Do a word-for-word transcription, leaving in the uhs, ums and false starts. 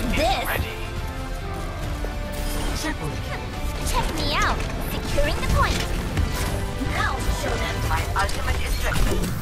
this. Ready. Triple. Check me out. Securing the point. Now to show them my ultimate destruction.